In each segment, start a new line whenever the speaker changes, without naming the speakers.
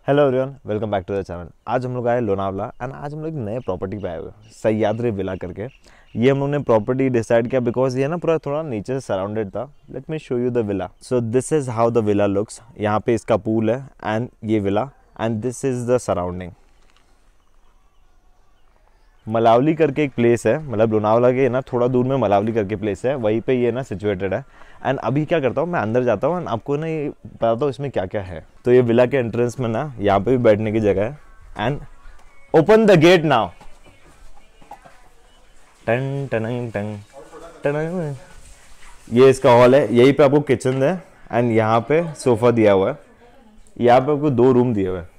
Hello everyone, welcome back to the channel. आज हम लोग आए लोनावला एंड आज हम लोग एक नए प्रॉपर्टी पे आए हुए हैं, सह्याद्री विला करके। ये हम लोगों ने प्रॉपर्टी डिसाइड किया बिकॉज ये ना पूरा थोड़ा नीचे से सराउंडेड था। Let me show you the villa. So this is how the villa looks. यहाँ पे इसका पूल है एंड ये villa and this is the surrounding. Malavli करके एक प्लेस है, मतलब लोनावला के ना थोड़ा दूर में मलावली करके प्लेस है, वहीं पे ये ना सिचुएटेड है। एंड अभी क्या करता हूँ, मैं अंदर जाता हूँ एंड आपको ना ये बताता हूँ इसमें क्या क्या है। तो ये विला के एंट्रेंस में ना यहाँ पे भी बैठने की जगह है and open the gate now. टन टन टन टन। ये इसका हॉल है, यहीं पे आपको किचन है एंड यहाँ पे सोफा दिया हुआ है। यहाँ पे आपको 2 रूम दिए हुए हैं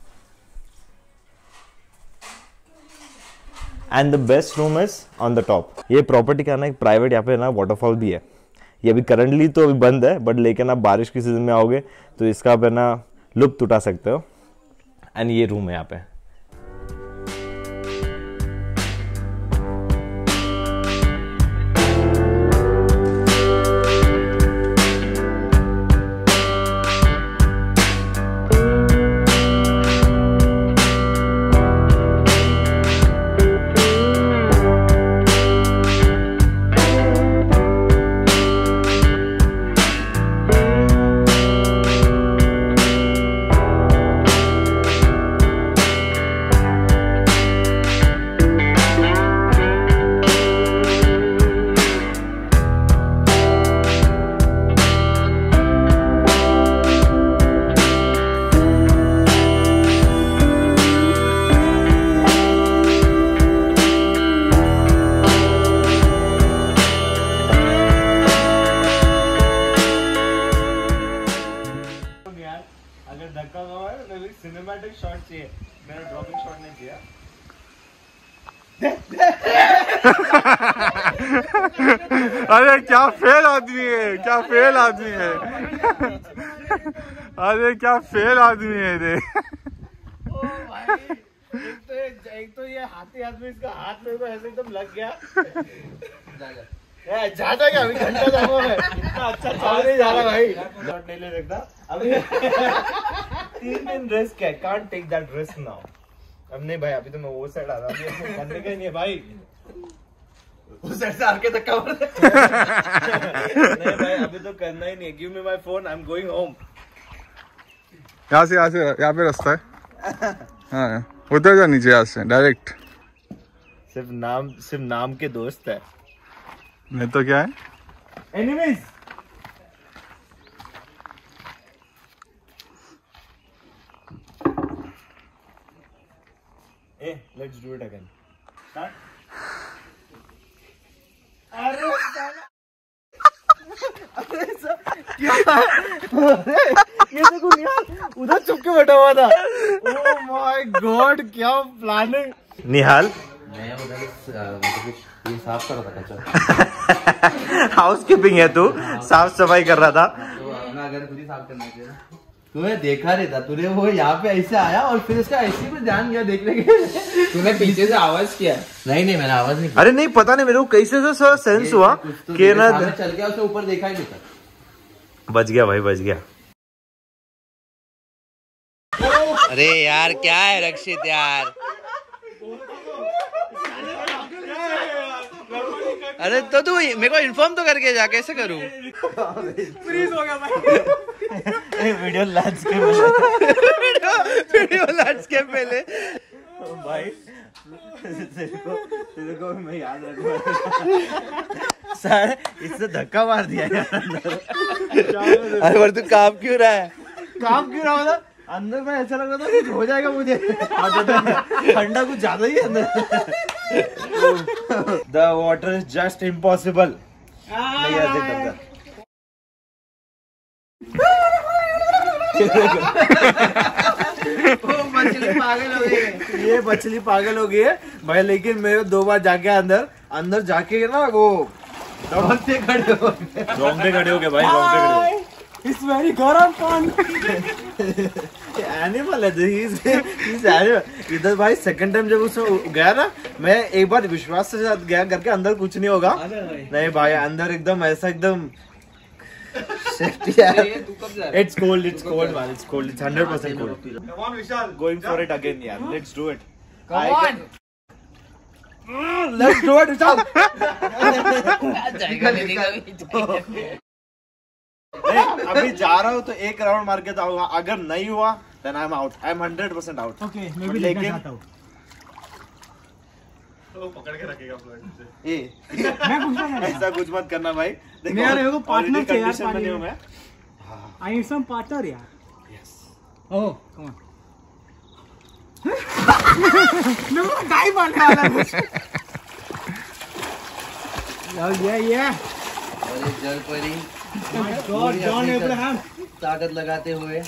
and the best room is on the top. ये प्रॉपर्टी का ना एक प्राइवेट यहाँ पे ना वाटरफॉल भी है। ये अभी करंटली तो अभी बंद है, बट लेकिन आप बारिश की सीजन में आओगे तो इसका आप ना लुत्फ उठा सकते हो। एंड ये रूम है यहाँ पे।
अगर धक्का हुआ है तो सिनेमैटिक शॉट चाहिए, मेरा ड्रॉपिंग शॉट नहीं चाहिए।
अरे क्या फेल आदमी है, क्या फेल आदमी है। अरे क्या फेल आदमी है रे।
ओ भाई, एक तो ये हाथी आदमी, इसका हाथ में तो ऐसे एकदम लग गया। ज्यादा क्या, अभी घंटा जाऊंगा मैं, इतना अच्छा चल नहीं जा रहा भाई। शॉट नहीं ले सकता अभी। 3 दिन रिस्क है, can't take that risk now. अब नहीं भाई, अभी तो मैं वो साइड आ रहा हूँ, करने का ही नहीं है भाई। उस साइड से आके धक्का मार दे। नहीं भाई, अभी तो करना ही नहीं है। Give me my phone, I am going home.
यहाँ से यहाँ पे रास्ता है। हाँ, उतर जा नीचे यहाँ से डायरेक्ट।
सिर्फ नाम के दोस्त है,
नहीं तो क्या है।
Enemies. Let's do it again. Start. अरे क्या ये देखो निहाल उधर चुप के बैठा हुआ था। ओह माय गॉड, क्या प्लानिंग।
निहाल
मैं उधर ये साफ कर रहा था कचरा।
हाउस कीपिंग है, तू साफ सफाई कर रहा था।
तो अपना अगर खुद ही साफ करना चाहिए। तुम्हें देखा नहीं था, तूने वो यहाँ पे ऐसे आया और फिर उसका ऐसे में ध्यान गया देखने के। तूने पीछे से आवाज किया? नहीं मैंने आवाज नहीं किया।
अरे नहीं, पता नहीं मेरे को कैसे से सेंस हुआ कि ना
चल गया, उसने ऊपर देखा ही नहीं था।
बच गया भाई, बच गया।
अरे यार क्या है रक्षित यार। अरे तो तू मेरे को इन्फॉर्म तो करके जा, कैसे करूं।
फ्रीज हो गया भाई। वीडियो लैंडस्केप
पहले
भाई, तेरे को मैं याद रखूंगा। सर इससे धक्का मार दिया यार।
अरे पर तू काम क्यों रहा है।
काम क्यों रहा था अंदर में, ऐसा लग रहा था कुछ हो जाएगा मुझे। ठंडा कुछ ज्यादा ही अंदर। The water is just impossible. मछली पागल हो गई, ये मछली पागल हो गई है भाई। लेकिन मेरे 2 बार जाके अंदर जाके ना वो रोंगटे खड़े हो गए। रोंगटे खड़े हो गए भाई, रोंगटे खड़े हो गए। It's very गरम पानी। एनिमल है, एनिमल। इधर भाई सेकंड टाइम जब उसमें गया ना, मैं एक बार विश्वास से साथ गया करके अंदर कुछ नहीं होगा। नहीं भाई, अंदर एकदम ऐसा एकदम It's cold, it's cold, man. It's cold. It's 100% cold.
Come on, Vishal.
Going for it again, yeah. Let's do it.
Come on. Let's do it, Vishal.
अभी जा रहा हूँ तो एक राउंड मार के जाऊंगा. अगर नहीं हुआ then I'm out. I'm 100% out.
Okay मैं भी देखना चाहता हूँ.
वो पकड़ के रखेगा फ्लड से.
मैं पूछना चाहता हूँ.
ऐसा कुछ मत करना भाई.
मैं यार मेरे को पार्टनर चाहिए यार.
कंडीशन बनी हूँ मैं.
I need some partner यार.
Yes.
Oh, come on. No, गाय मारने वाला है. Yeah.
और एक जल परी
God, John Abraham.
ताकत लगाते हुए.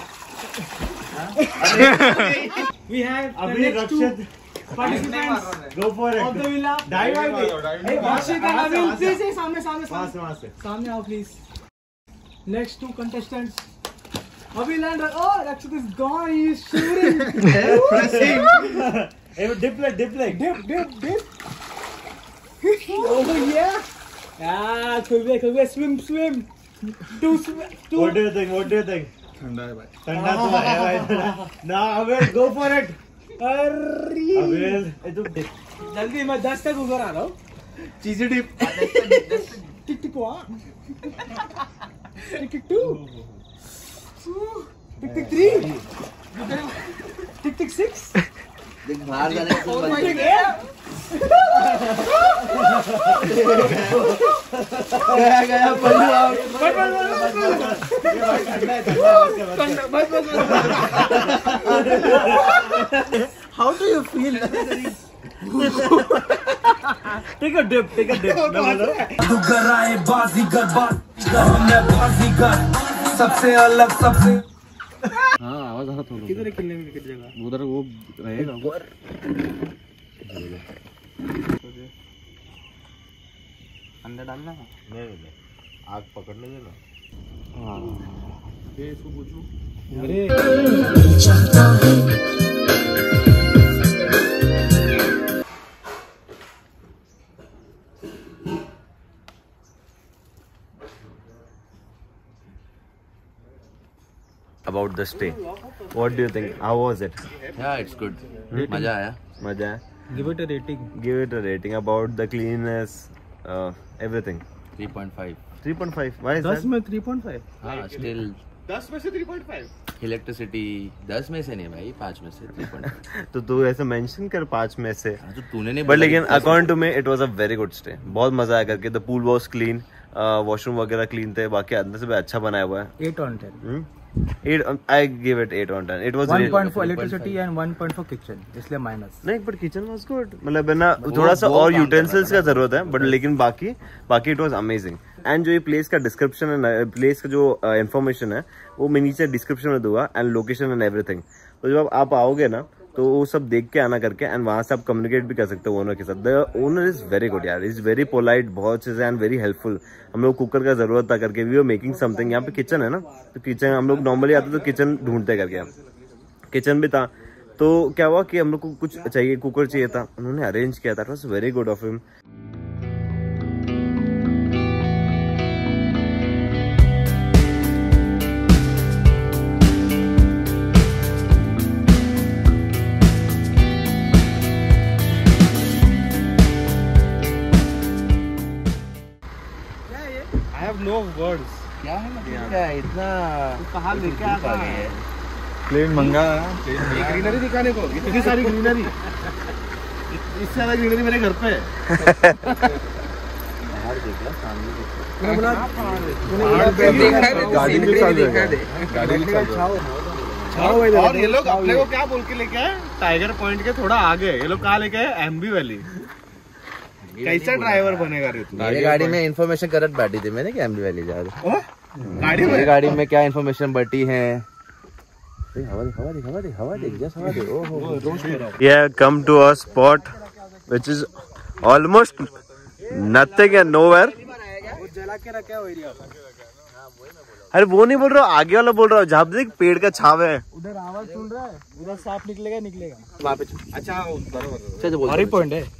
We have the
अभी
next two
Rakshit
participants
go for
of the
it.
villa.
Dive
Hey, Rashid and Avil, please, सामने
वहाँ से.
सामने आओ please. Next two contestants. Avil and oh, Rashid is gone. He is shooting.
Hey, dip leg.
Dip. Oh yeah. Yeah, quick, swim. Two.
What do you think?
ठंडा है भाई.
ठंडा तो है भाई. Now, Abel, go for it.
अरे
Abel, तू
जल्दी मैं 10 तक उधर आ रहा हूँ.
चीज़ें डिप.
टिक 1. टिक 2. टिक 3. टिक 6.
देख बाहर जाने का कुछ
टिक 8.
गया पल्लू out.
How do you feel?
Take a dip.
सबसे अलग सबसे
हाँ आवाज आ रहा थोड़ा.
किधर है खेलने में किस जगह?
उधर वो रहेगा ऊपर. अंदर डालना.
नहीं आग पकड़ने देना.
ये इसको पूछो.
अरे
About the stay, what do you think? How was it?
Yeah, it's good. मजा आया.
मजा है.
give it a rating.
Give it a rating about the cleanness, everything.
3.5.
3.5. Why is
10
that?
में 3.5.
हाँ still
10 में से 3.5.
इलेक्ट्रिसिटी 10 में से नहीं भाई 5 में से 3.5.
तो तू ऐसे मेंशन कर 5 में से.
हाँ तो तूने नहीं
बट
बोला
लेकिन
कि 10
according to me it was a very good stay. बहुत मजा आया करके. The pool was clean, washroom वगैरह क्लीन थे. बाकी अंदर से भी अच्छा बनाया हुआ है.
8 on 10.
8 I give it 8 on 10. It was
1
really,
point for electricity and 1 point for kitchen. इसलिए माइनस.
नहीं बट किचन वाज गुड. मतलब है ना थोड़ा सा
वो
और
काम
यूटेंसिल्स
करना
का जरूरत है. बट लेकिन बाकी इट वाज अमेजिंग. एंड जो ये प्लेस का डिस्क्रिप्शन है, प्लेस का जो इन्फॉर्मेशन है वो मैं नीचे डिस्क्रिप्शन में दूंगा. And location and everything. तो जब आप आओगे ना तो वो सब देख के आना करके. एंड वहां से आप कम्युनिकेट भी कर सकते हो ओनर के साथ. The owner is very good यार. Is very polite. बहुत चीजें एंड वेरी हेल्पफुल. हम लोग कुकर का जरूरत था करके वी आर मेकिंग समथिंग. यहाँ पे किचन है ना तो किचन हम लोग नॉर्मली आते तो किचन ढूंढते करके. किचन भी था तो क्या हुआ कि हम लोग को कुछ चाहिए, कुकर चाहिए था. उन्होंने अरेंज किया था. It was very good of him.
I have no words.
क्या है मतलब क्या है इतना
कहाँ लेके आ
गए हैं.
प्लेन मंगा है.
ग्रीनरी दिखाने को. इतनी सारी ग्रीनरी. इससे ज्यादा ग्रीनरी मेरे घर पे है.
बाहर देख ला सामने देख.
गाड़ी भी चल रही है. गाड़ी भी चल रही है.
और ये लोग अपने को क्या बोल के लेके आए? टाइगर पॉइंट के थोड़ा आगे. ये लोग कहाँ लेके आए? एम्बी वैली. कैसा ड्राइवर बनेगा रे तू?
मेरी गाड़ी में इन्फॉर्मेशन करत बैठी थी मैंने कि एम्बी वैली जा रही.
गाड़ी
मेरी
में
गाड़ी में क्या इन्फॉर्मेशन बटी है. हवा दे जस्ट हवा दे. ओहो
Yeah, come to a spot which is almost nothing and nowhere.
जला के रखा है एरिया.
अरे वो नहीं बोल रहा हूँ, आगे वाला बोल रहा हूँ जहाँ पे देख पेड़ का छाव है.
उधर आवाज सुन रहा है. उधर सांप निकलेगा.
वहाँ पे.
अच्छा बराबर.
अच्छा बोल.
पॉइंट है.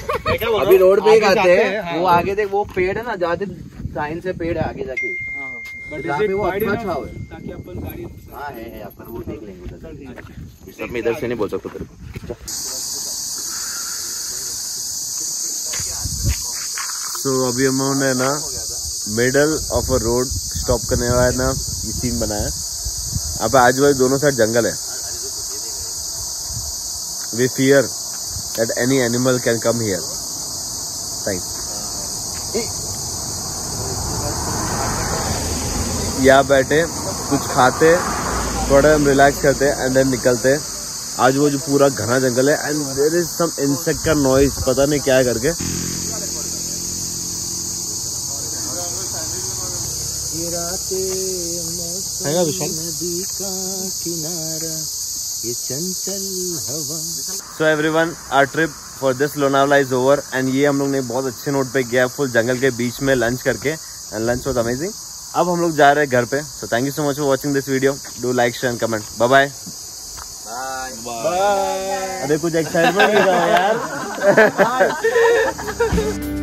अभी रोड पे ही आते हैं. वो आगे देख वो पेड़ है ना जाते साइन से पेड़ है आगे जाके.
But
जहाँ
is
पे
it
वो
wide
अपना
enough
छाव है।
ताकि अपन गाड़ी
हाँ है अपन वो देख लेंगे उधर। सब में इधर से नहीं बोल सकता तेरे को।
So अभी हम लोगों ने ना middle of a road stop करने वाला है ना ये सीन बनाया है। अब आजू बाजू दोनों साइड जंगल है। We fear that any animal can come here. Thanks. यहाँ बैठे कुछ खाते थोड़ा हम रिलैक्स करते एंड देन निकलते। आजू बाजू पूरा घना जंगल है and there is some insect का नॉइज, पता नहीं क्या है करके। हैगा Vishal. So everyone, our trip for this Lonavala is over and ये हम लोग ने बहुत अच्छे नोट पे किया, फुल जंगल के बीच में लंच करके एंड लंच वाज अमेजिंग। अब हम लोग जा रहे हैं घर पे। So thank you so much for watching this video. Do like, share and comment. Bye bye bye. अरे कुछ एक्साइटमेंट दिखाओ यार।